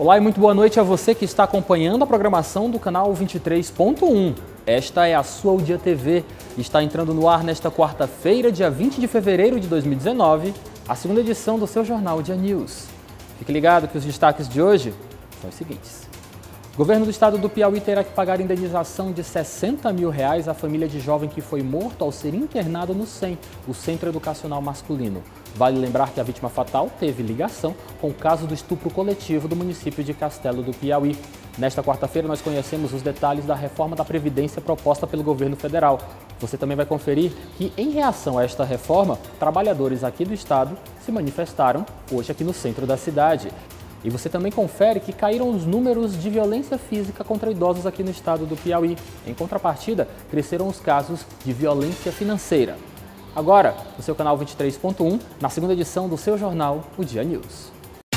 Olá e muito boa noite a você que está acompanhando a programação do canal 23.1. Esta é a sua O Dia TV. Está entrando no ar nesta quarta-feira, dia 20 de fevereiro de 2019, a segunda edição do seu jornal O Dia News. Fique ligado que os destaques de hoje são os seguintes. O governo do estado do Piauí terá que pagar indenização de R$60 mil à família de jovem que foi morto ao ser internado no CEM, o Centro Educacional Masculino. Vale lembrar que a vítima fatal teve ligação com o caso do estupro coletivo do município de Castelo do Piauí. Nesta quarta-feira, nós conhecemos os detalhes da reforma da Previdência proposta pelo governo federal. Você também vai conferir que, em reação a esta reforma, trabalhadores aqui do estado se manifestaram hoje aqui no centro da cidade. E você também confere que caíram os números de violência física contra idosos aqui no estado do Piauí. Em contrapartida, cresceram os casos de violência financeira. Agora, no seu canal 23.1, na segunda edição do seu jornal, O Dia News.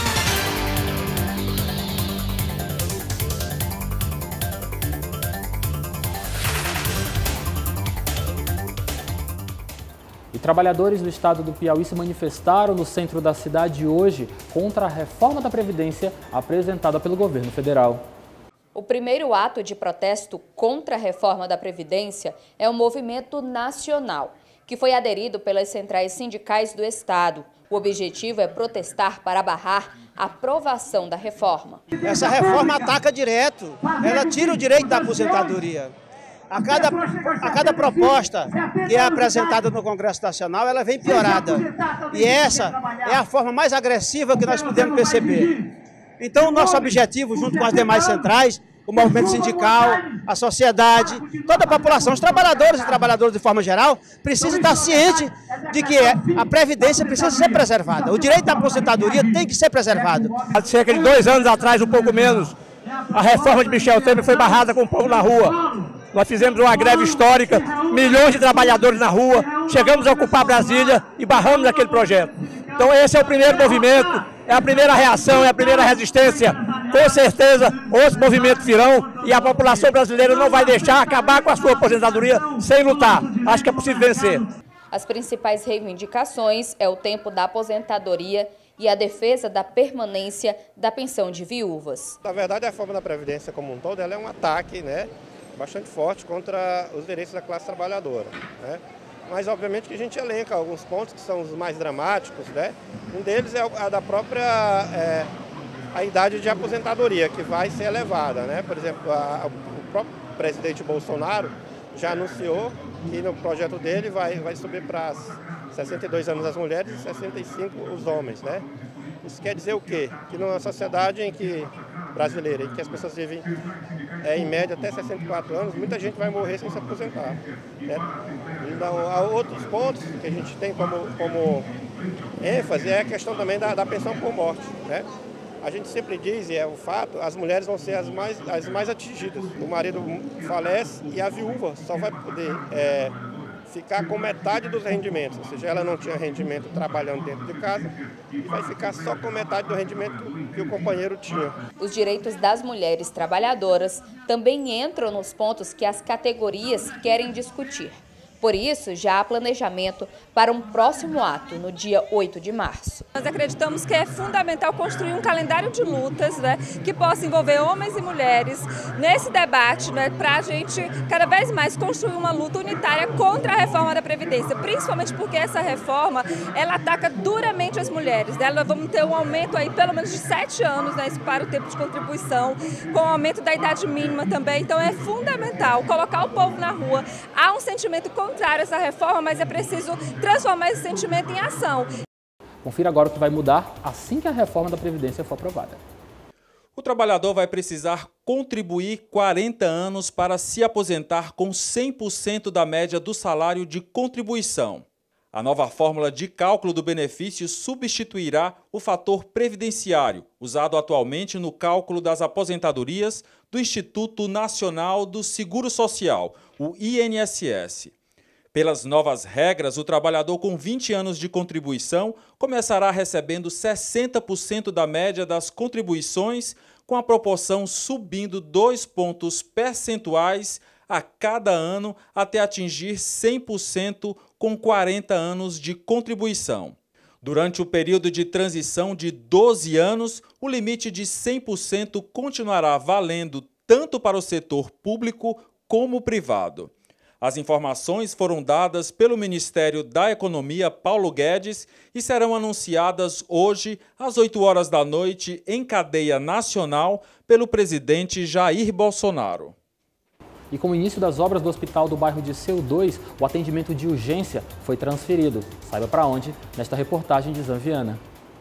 E trabalhadores do estado do Piauí se manifestaram no centro da cidade hoje contra a reforma da Previdência apresentada pelo governo federal. O primeiro ato de protesto contra a reforma da Previdência é um movimento nacional, que foi aderido pelas centrais sindicais do estado. O objetivo é protestar para barrar a aprovação da reforma. Essa reforma ataca direto, ela tira o direito da aposentadoria. A cada proposta que é apresentada no Congresso Nacional, ela vem piorada. E essa é a forma mais agressiva que nós podemos perceber. Então, o nosso objetivo, junto com as demais centrais, o movimento sindical, a sociedade, toda a população, os trabalhadores e trabalhadoras de forma geral, precisa estar ciente de que a Previdência precisa ser preservada. O direito da aposentadoria tem que ser preservado. Há cerca de 2 anos atrás, um pouco menos, a reforma de Michel Temer foi barrada com o povo na rua. Nós fizemos uma greve histórica, milhões de trabalhadores na rua, chegamos a ocupar Brasília e barramos aquele projeto. Então esse é o primeiro movimento, é a primeira reação, é a primeira resistência. Com certeza outros movimentos virão e a população brasileira não vai deixar acabar com a sua aposentadoria sem lutar. Acho que é possível vencer. As principais reivindicações é o tempo da aposentadoria e a defesa da permanência da pensão de viúvas. Na verdade, a reforma da Previdência como um todo, ela é um ataque, bastante forte contra os direitos da classe trabalhadora, Mas, obviamente, que a gente elenca alguns pontos que são os mais dramáticos, Um deles é a da própria a idade de aposentadoria, que vai ser elevada, Por exemplo, o próprio presidente Bolsonaro já anunciou que no projeto dele vai subir para 62 anos as mulheres e 65 os homens, Isso quer dizer o quê? Que numa sociedade brasileira, em que as pessoas vivem em média até 64 anos, muita gente vai morrer sem se aposentar. Então, há outros pontos que a gente tem como ênfase é a questão também da pensão por morte. A gente sempre diz, e é o fato, as mulheres vão ser as mais atingidas. O marido falece e a viúva só vai poder ficar com metade dos rendimentos, ou seja, ela não tinha rendimento trabalhando dentro de casa e vai ficar só com metade do rendimento que o companheiro tinha. Os direitos das mulheres trabalhadoras também entram nos pontos que as categorias querem discutir. Por isso, já há planejamento para um próximo ato, no dia 8 de março. Nós acreditamos que é fundamental construir um calendário de lutas, que possa envolver homens e mulheres nesse debate, para a gente cada vez mais construir uma luta unitária contra a reforma da Previdência, principalmente porque essa reforma, ela ataca duramente as mulheres. Nós vamos ter um aumento aí pelo menos de 7 anos para o tempo de contribuição, com o aumento da idade mínima também. Então é fundamental colocar o povo na rua. Há um sentimento contrário a essa reforma, mas é preciso transformar esse sentimento em ação. Confira agora o que vai mudar assim que a reforma da Previdência for aprovada. O trabalhador vai precisar contribuir 40 anos para se aposentar com 100% da média do salário de contribuição. A nova fórmula de cálculo do benefício substituirá o fator previdenciário, usado atualmente no cálculo das aposentadorias do Instituto Nacional do Seguro Social, o INSS. Pelas novas regras, o trabalhador com 20 anos de contribuição começará recebendo 60% da média das contribuições, com a proporção subindo 2 pontos percentuais a cada ano até atingir 100% com 40 anos de contribuição. Durante o período de transição de 12 anos, o limite de 100% continuará valendo tanto para o setor público como privado. As informações foram dadas pelo Ministério da Economia, Paulo Guedes, e serão anunciadas hoje, às 8 horas da noite, em cadeia nacional, pelo presidente Jair Bolsonaro. E com o início das obras do hospital do bairro Disseu 2, o atendimento de urgência foi transferido. Saiba para onde, nesta reportagem de Zanviana.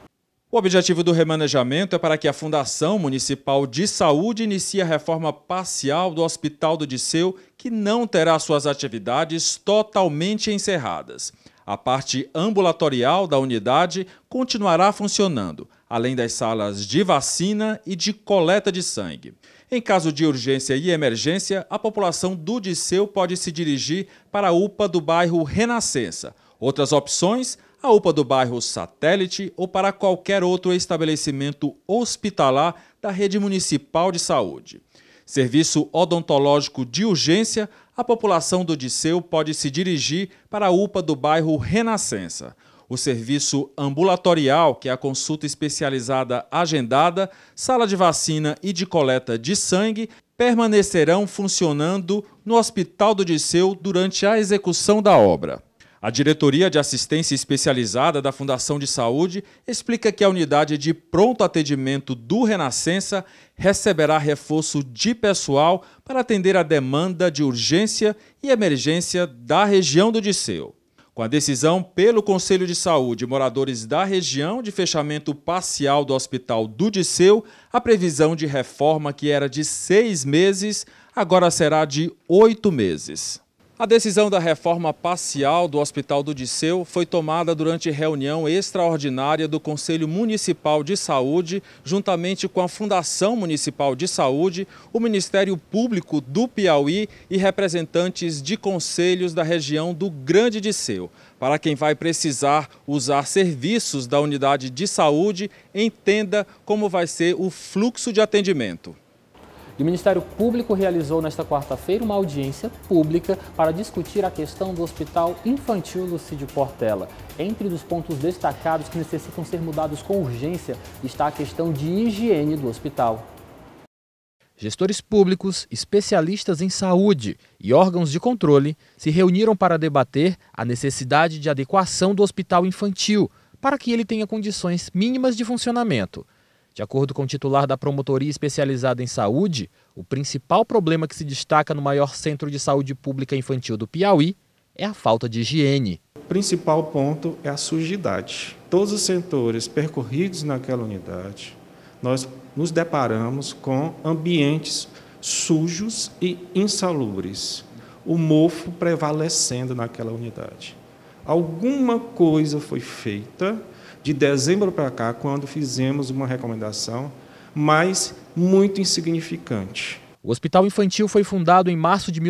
O objetivo do remanejamento é para que a Fundação Municipal de Saúde inicie a reforma parcial do Hospital do Disseu, que não terá suas atividades totalmente encerradas. A parte ambulatorial da unidade continuará funcionando, além das salas de vacina e de coleta de sangue. Em caso de urgência e emergência, a população do Disseu pode se dirigir para a UPA do bairro Renascença. Outras opções, a UPA do bairro Satélite ou para qualquer outro estabelecimento hospitalar da rede municipal de saúde. Serviço odontológico de urgência, a população do Disseu pode se dirigir para a UPA do bairro Renascença. O serviço ambulatorial, que é a consulta especializada agendada, sala de vacina e de coleta de sangue, permanecerão funcionando no Hospital do Disseu durante a execução da obra. A Diretoria de Assistência Especializada da Fundação de Saúde explica que a unidade de pronto atendimento do Renascença receberá reforço de pessoal para atender a demanda de urgência e emergência da região do Disseu. Com a decisão pelo Conselho de Saúde e moradores da região de fechamento parcial do Hospital do Disseu, a previsão de reforma, que era de 6 meses, agora será de 8 meses. A decisão da reforma parcial do Hospital do Disseu foi tomada durante reunião extraordinária do Conselho Municipal de Saúde, juntamente com a Fundação Municipal de Saúde, o Ministério Público do Piauí e representantes de conselhos da região do Grande Disseu. Para quem vai precisar usar serviços da unidade de saúde, entenda como vai ser o fluxo de atendimento. E o Ministério Público realizou nesta quarta-feira uma audiência pública para discutir a questão do Hospital Infantil Lucídio Portela. Entre os pontos destacados que necessitam ser mudados com urgência está a questão de higiene do hospital. Gestores públicos, especialistas em saúde e órgãos de controle se reuniram para debater a necessidade de adequação do hospital infantil para que ele tenha condições mínimas de funcionamento. De acordo com o titular da Promotoria Especializada em Saúde, o principal problema que se destaca no maior centro de saúde pública infantil do Piauí é a falta de higiene. O principal ponto é a sujidade. Todos os setores percorridos naquela unidade, nós nos deparamos com ambientes sujos e insalubres, o mofo prevalecendo naquela unidade. Alguma coisa foi feita de dezembro para cá, quando fizemos uma recomendação, mas muito insignificante. O Hospital Infantil foi fundado em março de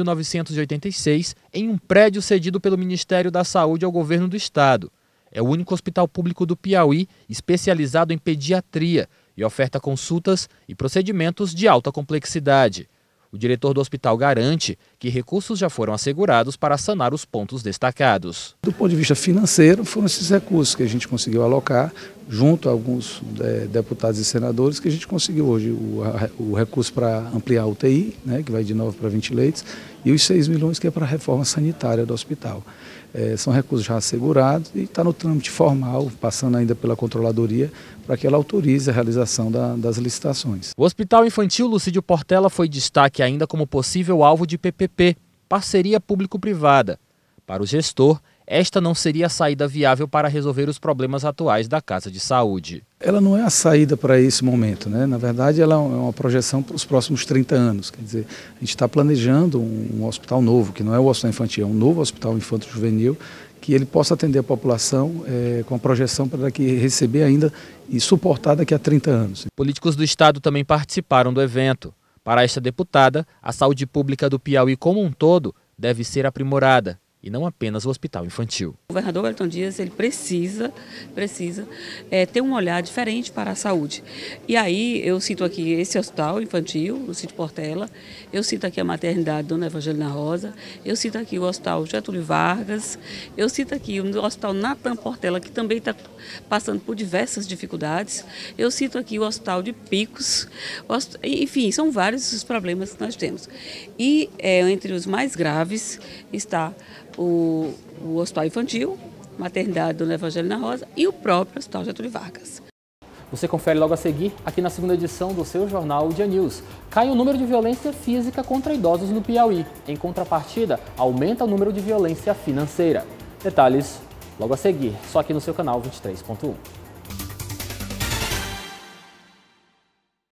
1986 em um prédio cedido pelo Ministério da Saúde ao governo do estado. É o único hospital público do Piauí especializado em pediatria e oferta consultas e procedimentos de alta complexidade. O diretor do hospital garante que recursos já foram assegurados para sanar os pontos destacados. Do ponto de vista financeiro, foram esses recursos que a gente conseguiu alocar, junto a alguns deputados e senadores, que a gente conseguiu hoje o recurso para ampliar a UTI, né, que vai de 9 para 20 leitos, e os 6 milhões que é para a reforma sanitária do hospital. São recursos já assegurados e está no trâmite formal, passando ainda pela controladoria, para que ela autorize a realização das licitações. O Hospital Infantil Lucídio Portela foi destaque ainda como possível alvo de PPP, parceria público-privada. Para o gestor, esta não seria a saída viável para resolver os problemas atuais da Casa de Saúde. Ela não é a saída para esse momento, né? Na verdade, ela é uma projeção para os próximos 30 anos. Quer dizer, a gente está planejando um hospital novo, que não é o hospital infantil, é um novo hospital infanto-juvenil, que ele possa atender a população com a projeção para que receber ainda e suportar daqui a 30 anos. Políticos do estado também participaram do evento. Para esta deputada, a saúde pública do Piauí como um todo deve ser aprimorada. e não apenas o hospital infantil. O governador Wellington Dias ele precisa ter um olhar diferente para a saúde. E aí eu cito aqui esse hospital infantil, no sítio Portela, eu cito aqui a maternidade Dona Evangelina Rosa, eu cito aqui o hospital Getúlio Vargas, eu cito aqui o hospital Natan Portela, que também está passando por diversas dificuldades, eu cito aqui o hospital de Picos, enfim, são vários os problemas que nós temos. E entre os mais graves está o Hospital Infantil, Maternidade Dona Evangelina Rosa e o próprio Hospital Getúlio Vargas. Você confere logo a seguir, aqui na segunda edição do seu jornal Dia News. Cai o número de violência física contra idosos no Piauí. Em contrapartida, aumenta o número de violência financeira. Detalhes logo a seguir, só aqui no seu canal 23.1.